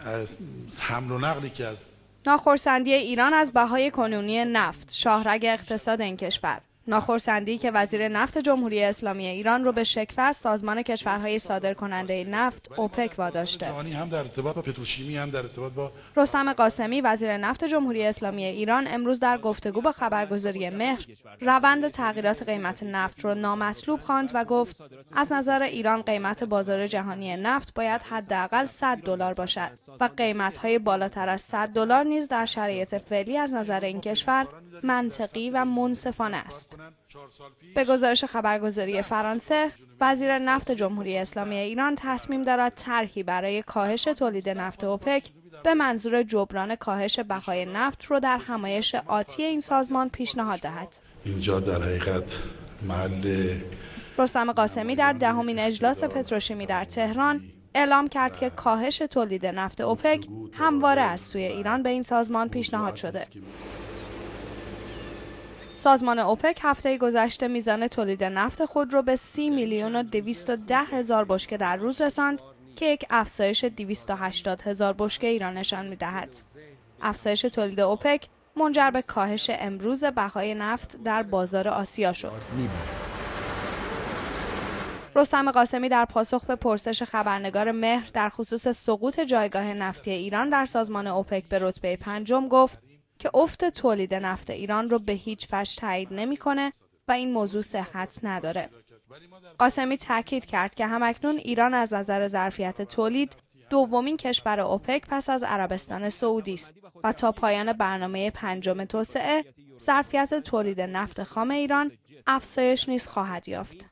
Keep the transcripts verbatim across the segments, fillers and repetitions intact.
حمل و نقلی که از ناخرسندی ایران از بهای کنونی نفت، شاهرگ اقتصاد این کشور. ناخرسندی که وزیر نفت جمهوری اسلامی ایران رو به شکست سازمان کشورهای صادرکننده نفت اوپک واداشته. هم در ارتباط با پتروشیمی هم در ارتباط با رستم قاسمی وزیر نفت جمهوری اسلامی ایران امروز در گفتگو با خبرگزاری مهر روند تغییرات قیمت نفت رو نامطلوب خواند و گفت از نظر ایران قیمت بازار جهانی نفت باید حداقل صد دلار باشد و قیمت‌های بالاتر از صد دلار نیز در شرایط فعلی از نظر این کشور منطقی و منصفانه است. به گزارش خبرگزاری فرانسه، وزیر نفت جمهوری اسلامی ایران تصمیم دارد طرحی برای کاهش تولید نفت اوپک به منظور جبران کاهش بهای نفت رو در همایش آتی این سازمان پیشنهاد دهد. اینجا در حقیقت محل رستم قاسمی در دهمین اجلاس پتروشیمی در تهران اعلام کرد که کاهش تولید نفت اوپک همواره از سوی ایران به این سازمان پیشنهاد شده. سازمان اوپک هفته گذشته میزان تولید نفت خود را به سی میلیون و دویست و ده هزار بشکه در روز رساند که یک افزایش دویست و هشتاد هزار بشکه ایران نشان می‌دهد. افزایش تولید اوپک منجر به کاهش امروز بهای نفت در بازار آسیا شد. رستم قاسمی در پاسخ به پرسش خبرنگار مهر در خصوص سقوط جایگاه نفتی ایران در سازمان اوپک به رتبه پنجم گفت که افت تولید نفت ایران رو به هیچ وجه تایید نمی‌کنه و این موضوع صحت نداره. قاسمی تاکید کرد که همکنون ایران از نظر ظرفیت تولید دومین کشور اوپک پس از عربستان سعودی است و تا پایان برنامه پنجم توسعه ظرفیت تولید نفت خام ایران افزایش نیز خواهد یافت.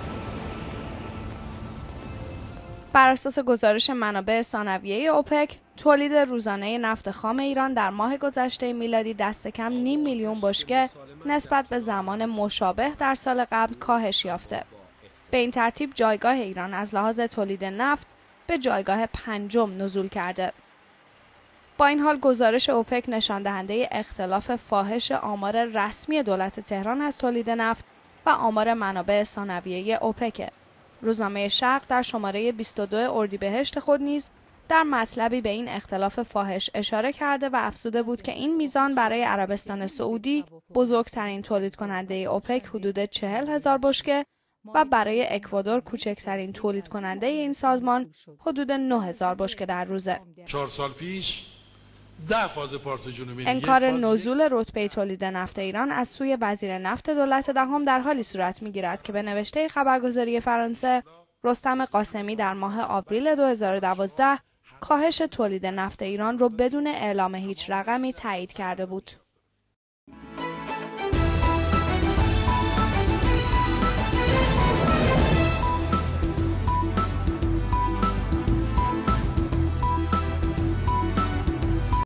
بر اساس گزارش منابع ثانویه اوپک، تولید روزانه نفت خام ایران در ماه گذشته میلادی دست کم نیم میلیون بشکه نسبت به زمان مشابه در سال قبل کاهش یافته. به این ترتیب جایگاه ایران از لحاظ تولید نفت به جایگاه پنجم نزول کرده. با این حال گزارش اوپک نشان دهنده اختلاف فاحش آمار رسمی دولت تهران از تولید نفت و آمار منابع ثانویه اوپک. روزنامه شرق در شماره بیست و دو اردیبهشت خود نیز در مطلبی به این اختلاف فاحش اشاره کرده و افزوده بود که این میزان برای عربستان سعودی بزرگترین تولید کننده اوپک حدود چهل هزار بشکه و برای اکوادور کوچکترین تولید کننده این سازمان حدود نه هزار بشکه در روزه. چهار سال پیش ده فاز پارس جنوبی انکار نزول رتبه تولید نفت ایران از سوی وزیر نفت دولت دهم در حالی صورت می‌گیرد که به نوشته خبرگزاری فرانسه، رستم قاسمی در ماه آوریل دو هزار و دوازده کاهش تولید نفت ایران را بدون اعلام هیچ رقمی تایید کرده بود.